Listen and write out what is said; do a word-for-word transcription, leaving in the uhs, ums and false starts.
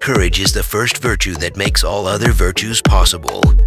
courage is the first virtue that makes all other virtues possible.